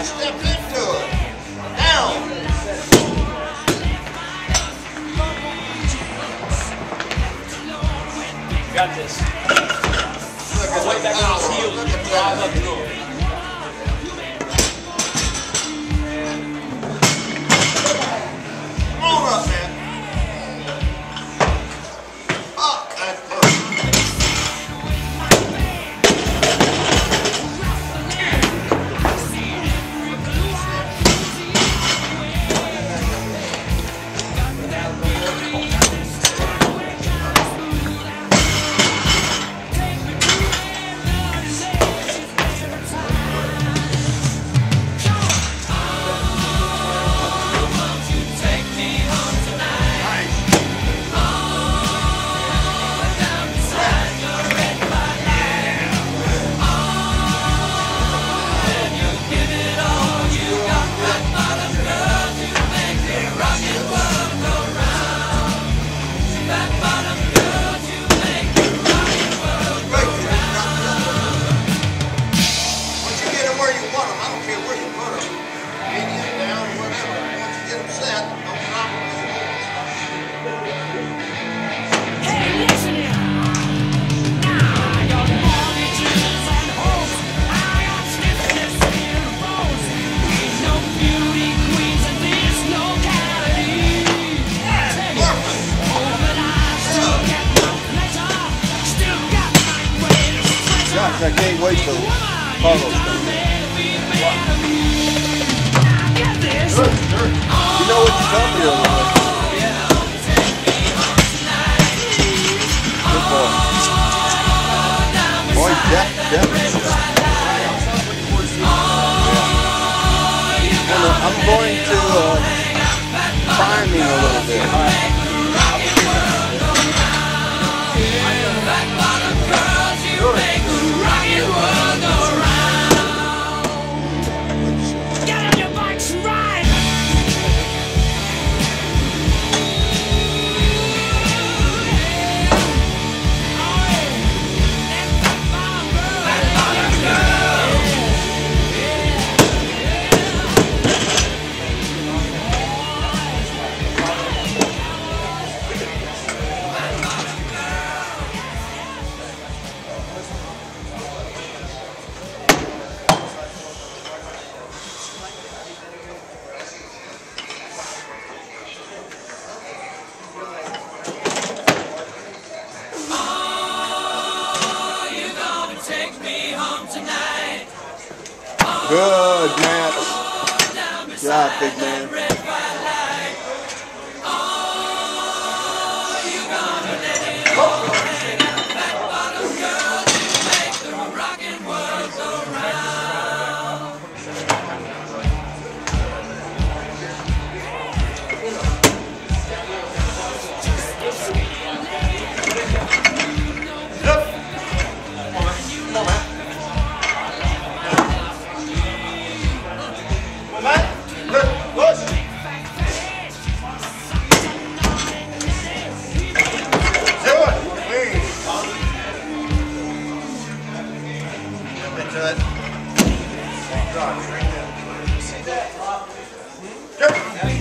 Step into it. Down. You got this. Way back on his heels. Drive up north. Come on up, man. Up. That's perfect. I can't wait till Carlos comes in. You know what you told me the other day? Good boy. Boy, definitely. I'm going to prime him a little bit. Good match. Good job, big man. Into it. See that?